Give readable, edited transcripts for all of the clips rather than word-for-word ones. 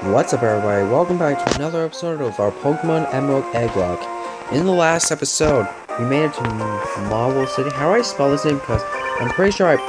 What's up, everybody? Welcome back to another episode of our Pokémon Emerald Egglocke. In the last episode, we made it to Marble City. How do I spell this name? Because I'm pretty sure I...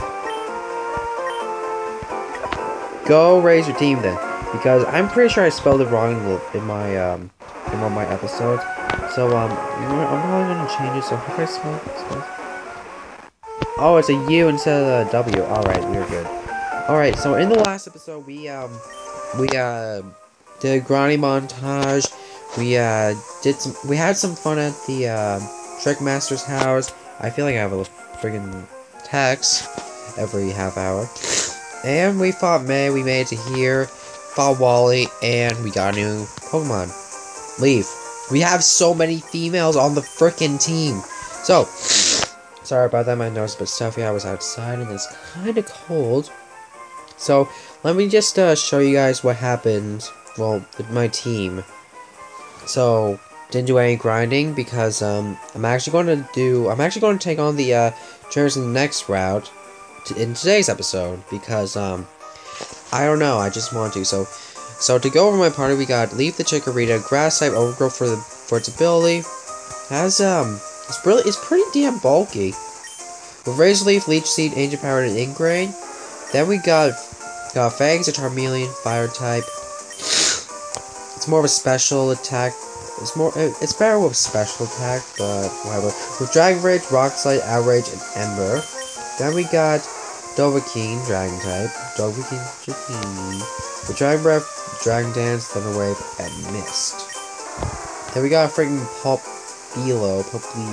Go raise your team then. Because I'm pretty sure I spelled it wrong in my, in one of my episodes. So, I'm probably going to change it. So, how do I spell it? Oh, it's a U instead of a W. Alright, we're good. Alright, so in the last episode, we did a grinding montage. We had some fun at the Trickmaster's house. I feel like I have a friggin' text every half hour. And we fought May. We made it to here, fought Wally, and we got a new Pokemon, Leaf. We have so many females on the frickin' team. So sorry about that, my nose is a bit stuffy. I was outside and it's kind of cold. So, let me just show you guys what happened, well, with my team. So, didn't do any grinding because, I'm actually going to take on the, trainers in the next route in today's episode because, I don't know, I just want to. So to go over my party, we got Leaf the Chikorita, Grass type, Overgrowth for its ability. Has, it's pretty damn bulky. With Razor Leaf, Leech Seed, Ancient Power, and Ingrain. Then we got Fangs, a Charmeleon, Fire type. It's more of a special attack. It's better with special attack, but whatever. With Dragon Rage, Rock Slide, Outrage, and Ember. Then we got Dovahkiin, Dragon type. Dovahkiin, with Dragon Breath, Dragon Dance, Thunder Wave, and Mist. Then we got a freaking Popplio.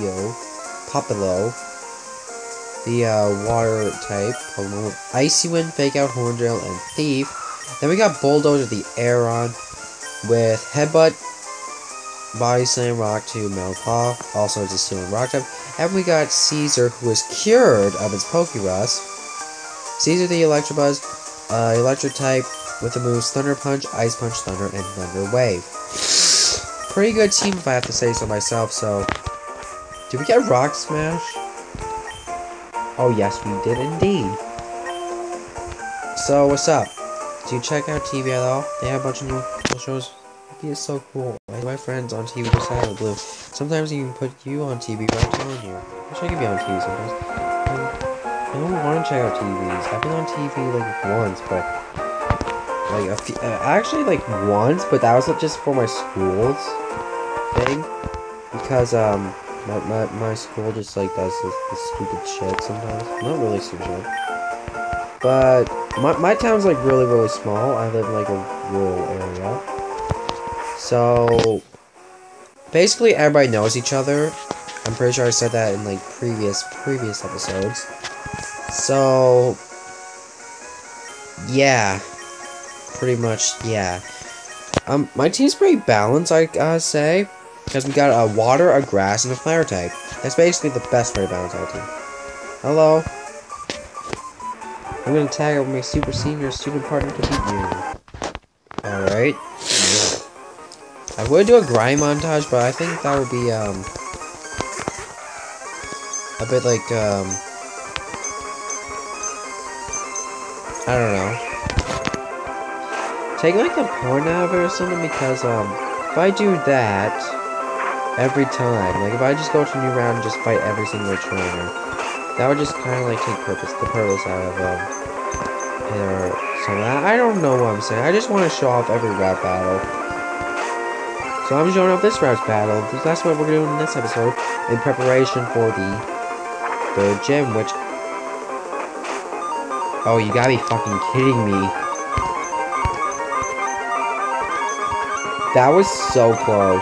The water type Pokemon with Icy Wind, Fake Out, Horntail, and Thief. Then we got Bulldozer the Aeron with Headbutt, Body Slam, Rock 2, Metal Paw, also it's a Steel and Rock type. And we got Caesar, who is cured of its Pokerus. Caesar the Electabuzz, Electric type with the moves Thunder Punch, Ice Punch, Thunder, and Thunder Wave. Pretty good team if I have to say so myself. So, did we get Rock Smash? Oh yes, we did indeed. So, what's up? Do you check out TV at all? They have a bunch of new shows. It's so cool. My friends on TV just out of the blue. Sometimes you can put you on TV right on you. I wish I could be on TV sometimes. I don't want to check out TVs. I've been on TV like once, but actually like once, but that was just for my school's thing because my school just like does this stupid shit sometimes. Not really stupid shit. But my town's like really small. I live in like a rural area. So basically everybody knows each other. I'm pretty sure I said that in like previous episodes. So yeah. Pretty much, yeah. My team's pretty balanced, I gotta say. Because we got a water, a grass, and a fire type. That's basically the best way to balance our team. Hello. I'm gonna tag out my super senior student partner to beat you. Alright. I would do a grind montage, but I think that would be, a bit like, I don't know. Take like the point out of it or something because, if I do that every time, like if I just go to a new round and just fight every single trainer, that would just kind of like take the purpose out of it or something. I don't know what I'm saying. I just want to show off every route battle. So I'm showing off this route's battle. That's what we're doing in this episode in preparation for the third gym, which... Oh, you gotta be fucking kidding me. That was so close.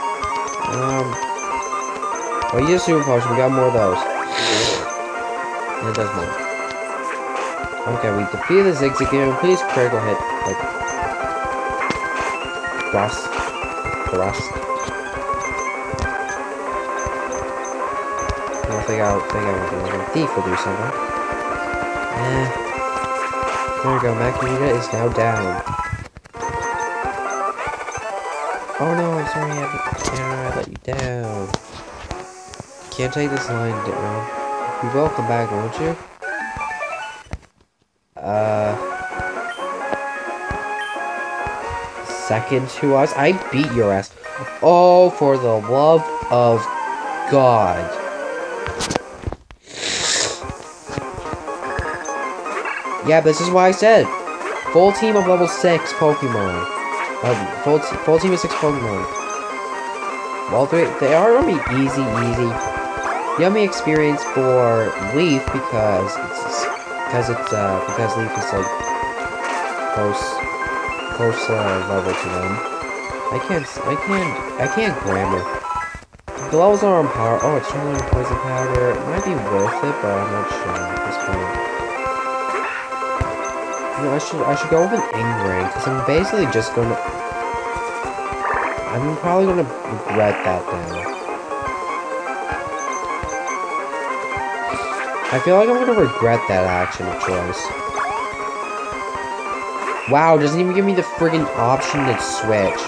Well, use Super Potion. We got more of those. And it does more. Okay, we defeated the Zigzagoon. Please critical hit. Like, thrust. I think I was doing Thief will do something. There we go. Macunita is now down. Oh no, I'm sorry, I let you down. Can't take this line down. You will come back, won't you? second to us. I beat your ass. Oh, for the love of God. Yeah, this is why I said. Full team of level 6 Pokemon. Full team of 6 Pokemon. Well, they are gonna be easy. Yummy experience for Leaf because Leaf is like close level to them. I can't grammar. The levels are on par. Oh, it's turning on poison powder. It might be worth it, but I'm not sure at this point. You know, I should go with an Ingrain because I'm basically just gonna. I'm probably gonna regret that now. I feel like I'm gonna regret that action of choice. Wow, doesn't even give me the friggin' option to switch.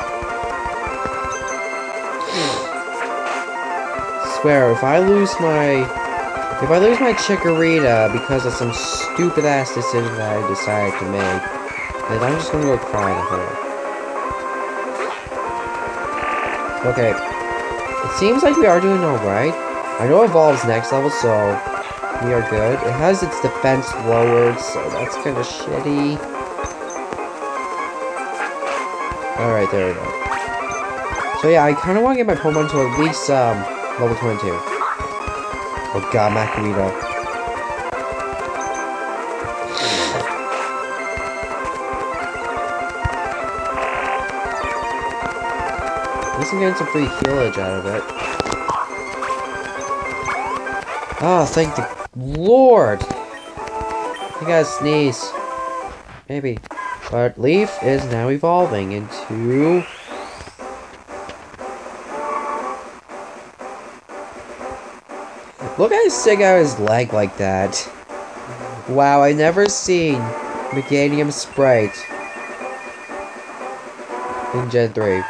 Swear, if I lose my Chikorita because of some stupid ass decision that I decided to make, then I'm just gonna go cry in a hole. Okay, it seems like we are doing alright. I know Evolve's next level, so we are good. It has its defense lowered, so that's kind of shitty. Alright, there we go. So yeah, I kind of want to get my Pokemon to at least, level 22. Oh god, Makuito. At least I'm getting some free healage out of it. Oh, thank the Lord! I gotta sneeze. Maybe. But Leaf is now evolving into... Look how stick out his leg like that. Wow, I've never seen Meganium Sprite in Gen 3.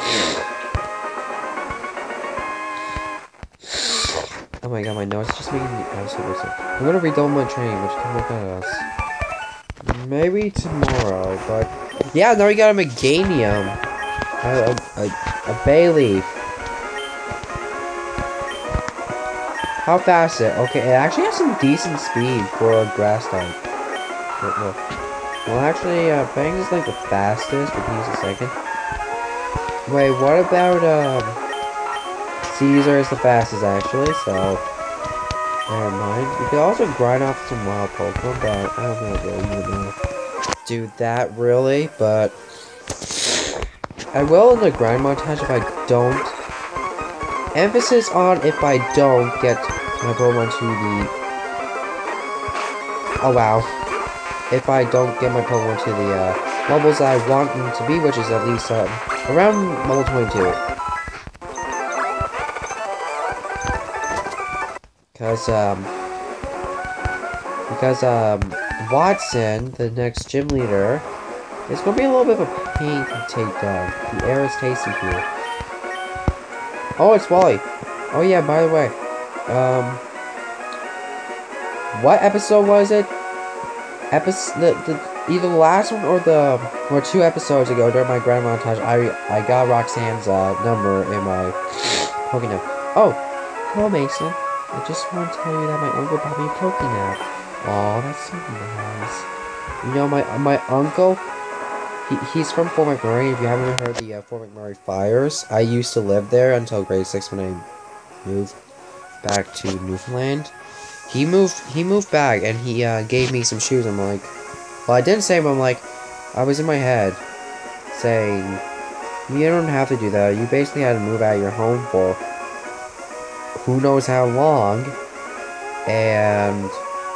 Oh my god, my nose is just making me absolutely sick. I'm gonna redouble my training, which can look at us. Maybe tomorrow, but... Yeah, now we got a Meganium. A Bayleaf. How fast is it? Okay, it actually has some decent speed for a grass type. Well, actually, Bang is like the fastest, but he's the second. Wait, what about, Caesar is the fastest, actually, so... Never mind. You could also grind off some wild Pokemon, but I don't know if you're gonna do that, really, but... I will in the grind montage if I don't... Emphasis on if I don't get my Pokemon to the... Oh wow. If I don't get my Pokemon to the levels I want them to be, which is at least around level 22. Because Watson, the next gym leader, is gonna be a little bit of a pain to take down. The air is tasty here. Oh, it's Wally. Oh yeah, by the way. What episode was it? Either the last one or 2 episodes ago during my grand montage, I got Roxanne's number in my Pokémon. Oh, hello Mason. I just want to tell you that my uncle bought me a Pokémon. Oh, that's so nice. You know, my uncle, he's from Fort McMurray. If you haven't heard the Fort McMurray fires, I used to live there until grade 6 when I moved back to Newfoundland. He moved back and he gave me some shoes. I'm like, well, I didn't say, but I'm like, I was in my head saying, you don't have to do that. You basically had to move out of your home for who knows how long, and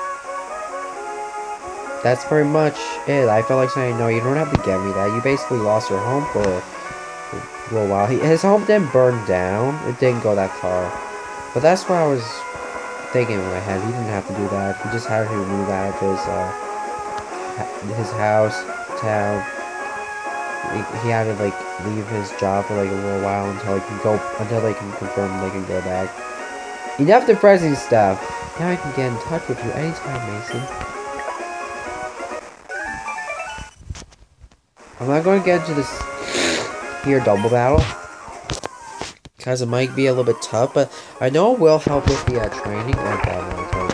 that's pretty much it. I felt like saying, no, you don't have to get me that. You basically lost your home for a little while. His home didn't burn down. It didn't go that far. But that's what I was thinking in my head. He didn't have to do that. He just had to move out of his house, town. He had to, like, leave his job for, like, a little while until they can confirm they can go back. Enough depressing stuff. Now I can get in touch with you anytime, Mason. I'm not going to get into this. here double battle. Because it might be a little bit tough, but I know it will help with the training and battle.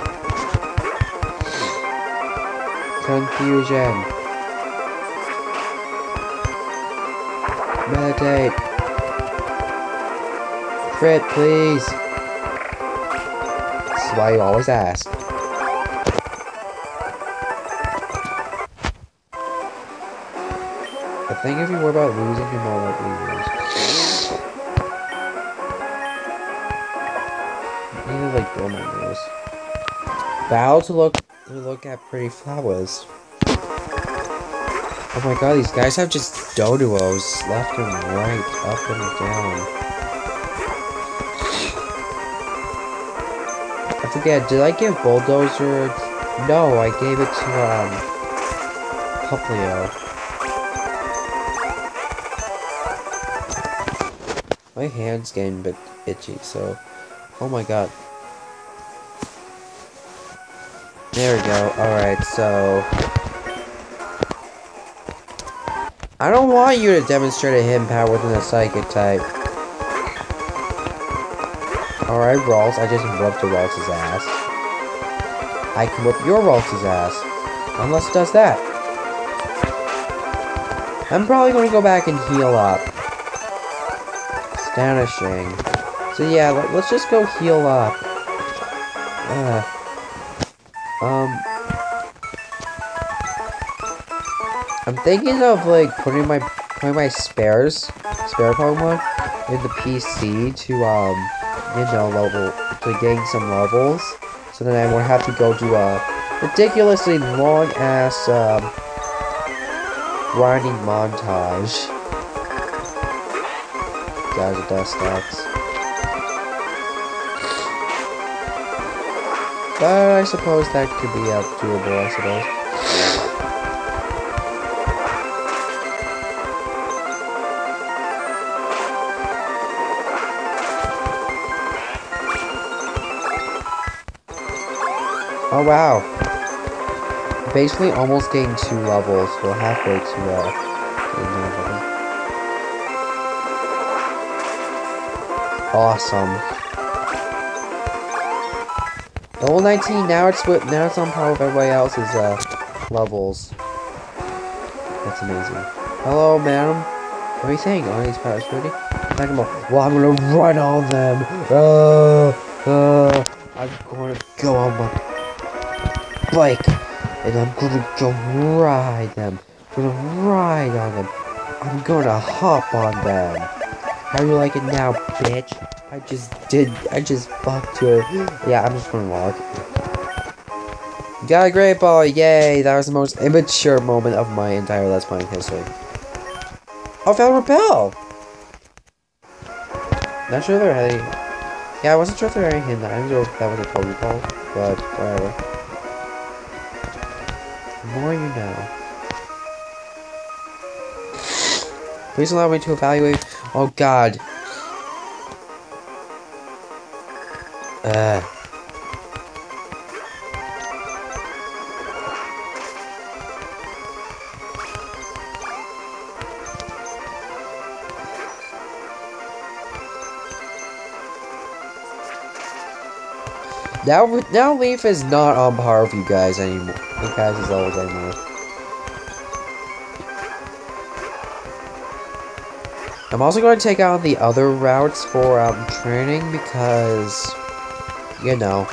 Confusion. Meditate. Crit, please. This is why you always ask. I think if you worry about losing, you're more likely to lose. I need to like blow my nose. Bow to look at pretty flowers. Oh my god, these guys have just dodos left and right, up and down. I forget, did I give Bulldozer? No, I gave it to Puplio. My hand's getting a bit itchy, so oh my god. There we go. Alright, so I don't want you to demonstrate a hidden power within a psychic type. Alright, Ralts, I just whooped the Ralts' ass. I can whoop your Ralts' ass. Unless it does that. I'm probably going to go back and heal up. Astonishing. So yeah, let's just go heal up. I'm thinking of like putting my spare Pokemon in the PC to you know, to gain some levels, so then I won't have to go to a ridiculously long ass grinding montage. Guys, it does sucks. But I suppose that could be doable, I suppose. Oh wow. Basically almost getting 2 levels, so halfway to getting level. Awesome. Level 19, now it's on par with everybody else's levels. That's amazing. Hello, madam. What are you saying? Oh, these powers pretty? Well, I'm gonna run on them. I'm gonna go on my bike, and I'm gonna go ride them. I'm gonna ride on them. I'm gonna hop on them. How do you like it now, bitch? I just fucked you. Yeah, I'm just gonna walk. Got a great ball, yay! That was the most immature moment of my entire Let's Playing history. Oh, found Repel! Not sure they're heading. Yeah, I wasn't sure if they're heading him. I don't know if that was a Pokeball, but whatever. The more you know. Please allow me to evaluate. Oh god. Now Leaf is not on par with you guys anymore. You guys' levels anymore. I'm also going to take out the other routes for training because, you know,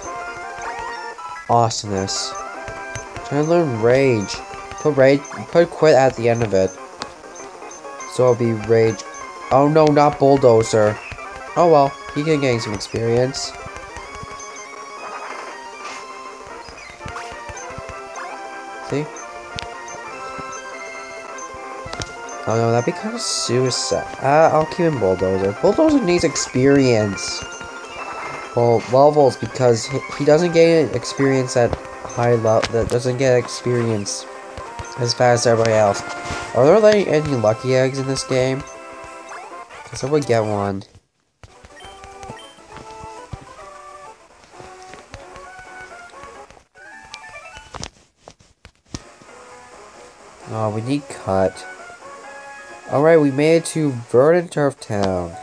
awesomeness. Trying to learn Rage. Put Quit at the end of it. So it'll be Rage. Oh no, not Bulldozer. Oh well, he can gain some experience. See? Oh no, that'd be kind of suicide. I'll keep him Bulldozer. Bulldozer needs experience. Well, levels, because he doesn't get experience at high level. That doesn't get experience as fast as everybody else. Are there any lucky eggs in this game? Because I would get one. Oh, we need cut. Alright, we made it to Verdant Turf Town.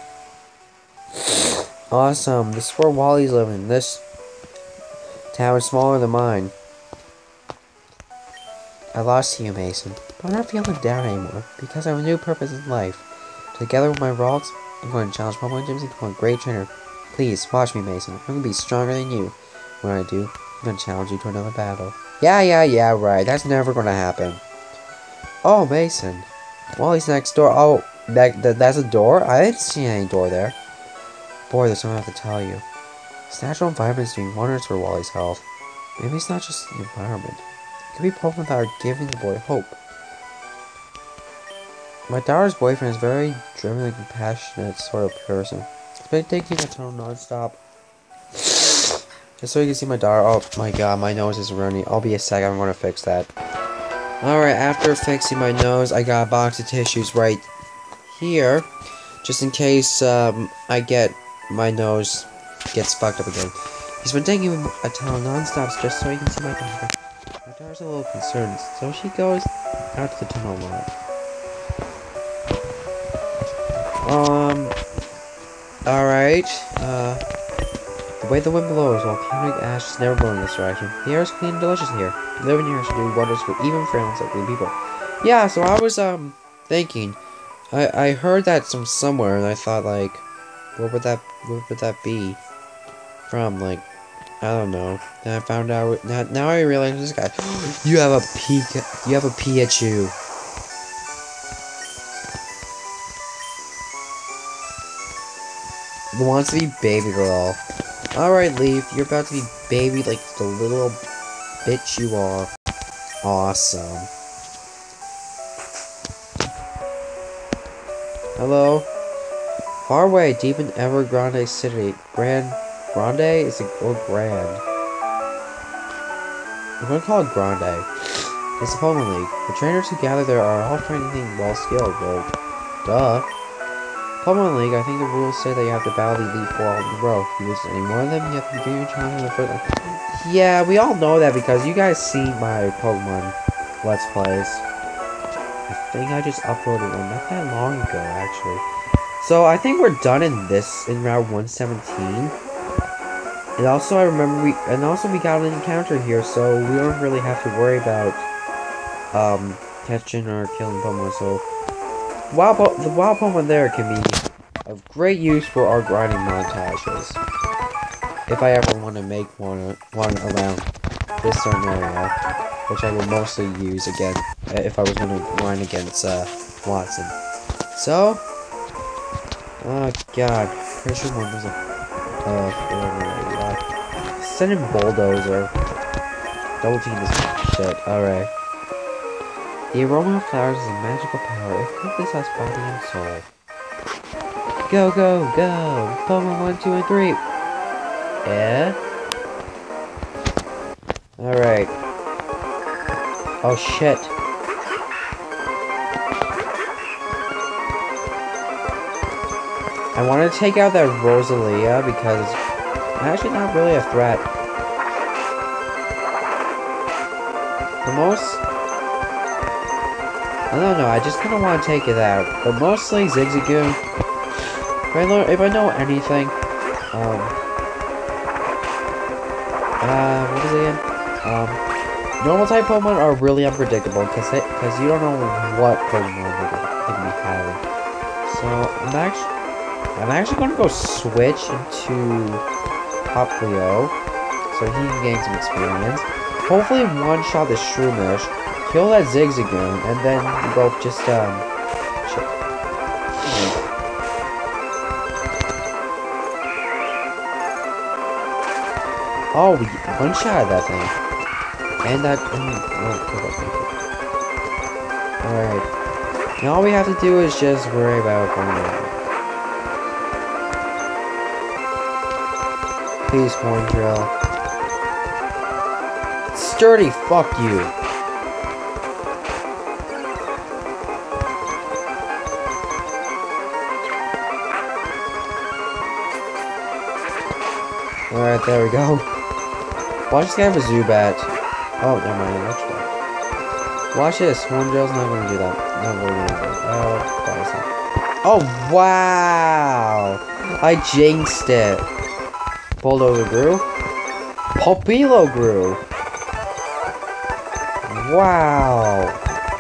Awesome. This is where Wally's living. This town is smaller than mine. I lost you, Mason. But I'm not feeling down anymore, because I have a new purpose in life. Together with my Ralts, I'm going to challenge Pokemon gyms and become a great trainer. Please, watch me, Mason. I'm going to be stronger than you. When I do, I'm going to challenge you to another battle. Yeah, right. That's never going to happen. Oh, Mason. Wally's next door. Oh, that's a door? I didn't see any door there. Boy, there's something I have to tell you. This natural environment is doing wonders for Wally's health. Maybe it's not just the environment. It could be Pokemon that are giving the boy hope. My daughter's boyfriend is a very driven and compassionate sort of person. He's been taking a tunnel non-stop. Just so you can see my daughter. Oh my god, my nose is running. I'll be a sec, I'm gonna fix that. Alright, after fixing my nose, I got a box of tissues right here. Just in case I get my nose gets fucked up again. He's been taking a tunnel non-stop just so you can see my daughter. My daughter's a little concerned, so she goes out to the tunnel a lot. Alright, the way the wind blows, volcanic ash is never blown in this direction. The air is clean and delicious here. Living here should do wonders for even friends like we people. Yeah, so I was, thinking, I heard that somewhere, and I thought, like, what would that be from, like, I don't know. Then I found out, now I realize this guy, you have a Pikachu. Who wants to be baby girl. Alright, Leaf, you're about to be baby like the little bitch you are. Awesome. Hello? Far away, deep in Evergrande City. Grande is or Grand. I'm gonna call it Grande. It's the Pokemon League. The trainers who gather there are all training well skilled, well, duh. Pokemon League, I think the rules say that you have to battle the Elite Four all in a row. If you lose any one of them, you have to begin your challenge in the first. Yeah, we all know that because you guys see my Pokemon Let's Plays. I think I just uploaded one not that long ago, actually. So I think we're done in Route 117. And also I remember we got an encounter here, so we don't really have to worry about catching or killing Pokemon. So the wild Pokemon there can be of great use for our grinding montages. If I ever want to make one around this certain area, which I will mostly use again if I was going to grind against Watson. So, oh god, pretty sure one was send in Bulldozer. Double team this shit. Alright. The aroma of flowers is a magical power. It could possess body and soul. Go, go, go! Pokemon 1, 2, and 3! Yeah? Alright. Oh shit. I want to take out that Rosalia because it's actually not really a threat. The most... I don't know, I just kind of want to take it out. But mostly Zigzagoon. If I know anything, what is it again? Normal type Pokemon are really unpredictable because you don't know what Pokemon they can be having. So I'm actually going to go switch into Poplio so he can gain some experience. Hopefully one-shot the Shroomish, kill that Zigzagoon, and then we both just, oh, we one-shot that thing. And that, alright. Now all we have to do is just worry about Pokemon. Please, Horn Drill. Sturdy, fuck you. Alright, there we go. Watch this guy have a Zubat. Oh, never mind, that's Watch this. Hornbill's not gonna do that. Not really gonna do that. Oh, wow! I jinxed it. Bulldozer grew. Popilo grew. Wow.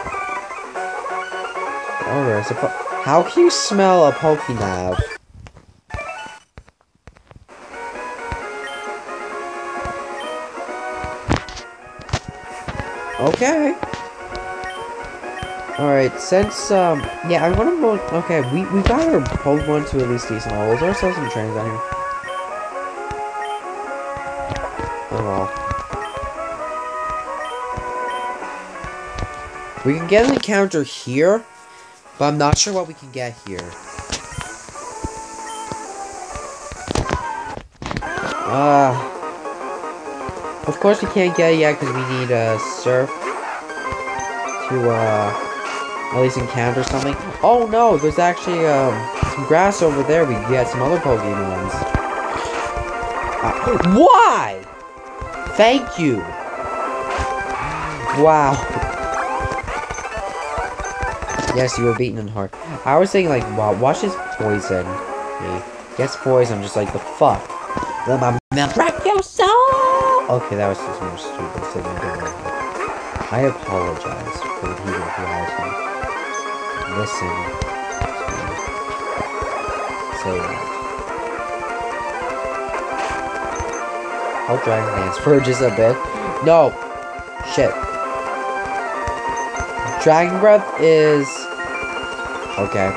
Alright, so how can you smell a Pokénab? Okay. Alright, since, yeah, I'm gonna go, okay, we got our Pokemon to at least decent levels. There's still some trains down here. Oh well. We can get an encounter here, but I'm not sure what we can get here. Of course we can't get it yet because we need a surf to, at least encounter something. Oh no, there's actually, some grass over there. We get some other Pokemons. Why? Thank you. Wow. Yes, you were beaten in heart. I was thinking, like, wow, watch this poison. He gets poison, I'm just like, the fuck? Let my mouth wreck your soul! Okay, that was just more stupid. So I apologize for the heat of reality. Listen to say that. I'll Dragon Dance for just a bit. No! Shit. Dragon Breath is... okay.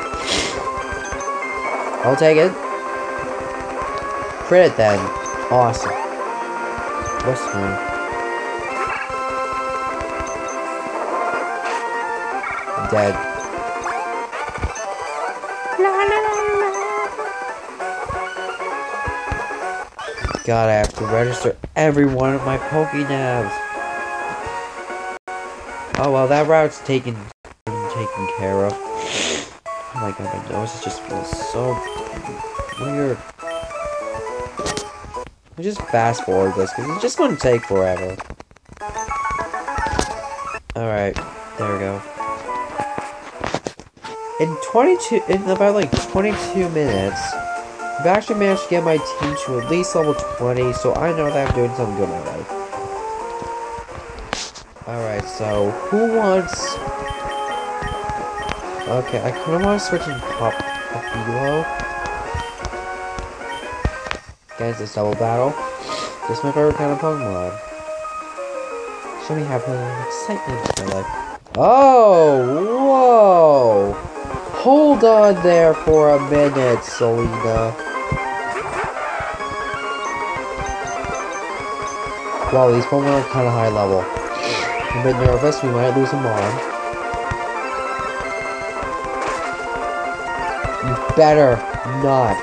I'll take it. Crit it then. Awesome. What's mine? Dead. God, I have to register every one of my Pokénabs. Oh well, that route's taken care of. Oh my god, my nose just feels so weird. I'll just fast forward this because it's just going to take forever. Alright, there we go. In about like 22 minutes, I've actually managed to get my team to at least level 20, so I know that I'm doing something good in my life. Alright, so who wants... okay, I kind of want to switch in Popilo. Against this double battle. This is my favorite kind of Pokemon. Show me have excitement in my life. Oh, whoa! Hold on there for a minute, Selena. Wow, these Pokemon are kind of high level. I'm a bit nervous, we might lose them on. You better not.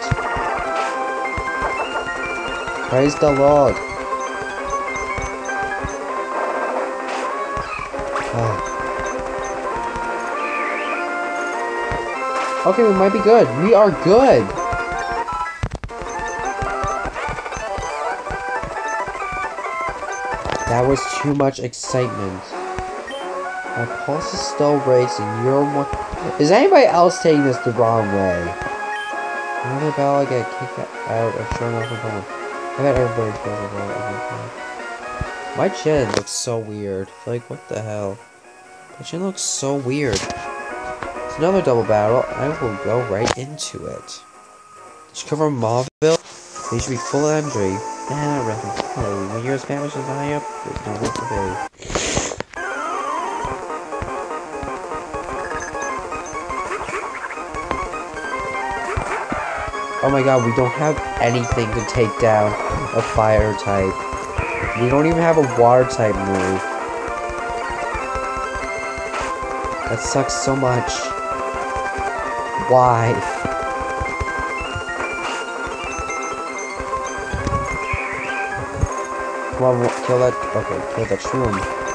Praise the Lord. Okay, we might be good. We are good. That was too much excitement. My pulse is still racing. You're one. Is anybody else taking this the wrong way? Another battle, I get kicked out of showing off the phone. I bet everybody's going to. My chin looks so weird. Like, what the hell? My chin looks so weird. It's another double battle. I will go right into it. Did you cover Mauville? They should be full of energy. Nah, reference. Hello. When your Spanish is high up, there's no work to do. Oh my god, we don't have anything to take down a fire type. We don't even have a water type move. That sucks so much. Why? Come on, kill that. Okay, kill that shroom.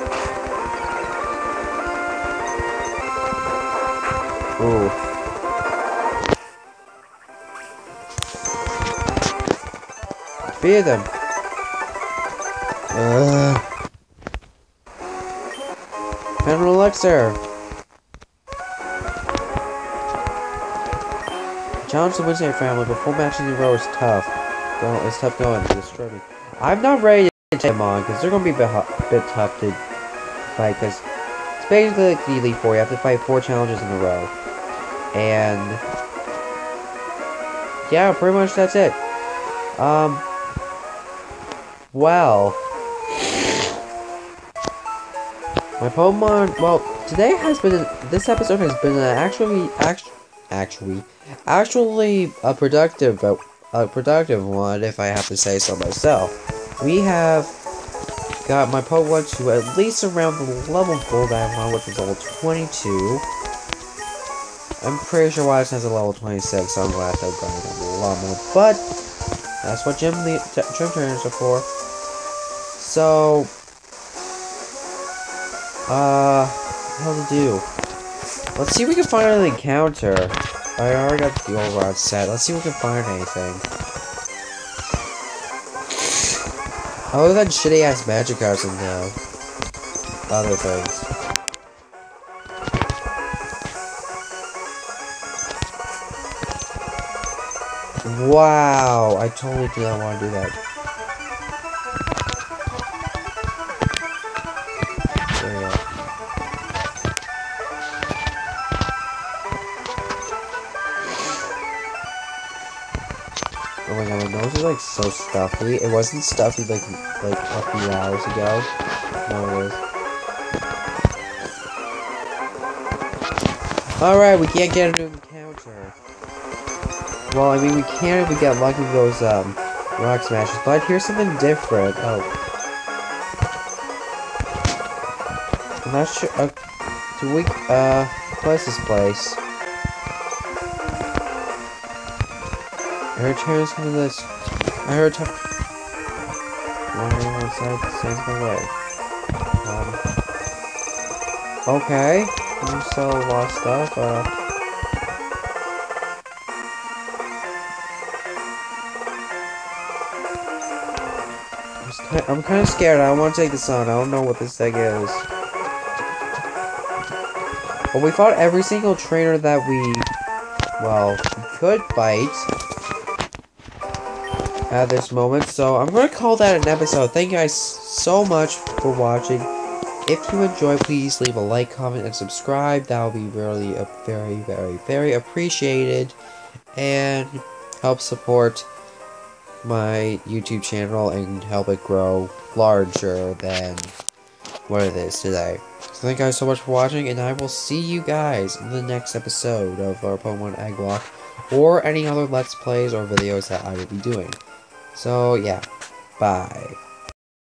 Ooh. Fear them. General Dexter! Challenge the Wednesday family, but 4 matches in a row is tough. It's tough going to destroy me. I'm not ready to take them on, because they're going to be a bit tough to fight, because it's basically like the Elite Four. You have to fight 4 challenges in a row. And yeah, pretty much that's it. Well, my Pokemon, well, this episode has been actually a productive one, if I have to say so myself. We have got my Pokemon to at least around the level goal that I want, which is level 22. I'm pretty sure Watson has a level 26, so I'm gonna have to grind a lot more, but that's what gym trainers are for. So, what to do? Let's see if we can find an encounter. I already got the old rod set. Let's see if we can find anything. Other than shitty ass magic cards and other things. Wow, I totally do not want to do that. There we go. Oh my god, my nose is like so stuffy. It wasn't stuffy like a few hours ago. No, it is. Alright, we can't get a new encounter. Well, I mean, we can if we get lucky with those, rock smashes, but here's something different. Oh. I'm not sure, do we, what's this place? I heard Terrence come to this. I heard one side stands my way. Okay. You sell a lot of stuff, I'm kind of scared. I don't want to take this on. I don't know what this thing is. But we fought every single trainer that we could fight at this moment. So I'm going to call that an episode. Thank you guys so much for watching. If you enjoy, please leave a like, comment, and subscribe. That would be really very, very, very appreciated. And help support my YouTube channel and help it grow larger than what it is today. So thank you guys so much for watching, and I will see you guys in the next episode of our Pokémon Egglocke, or any other Let's Plays or videos that I will be doing. So yeah, bye.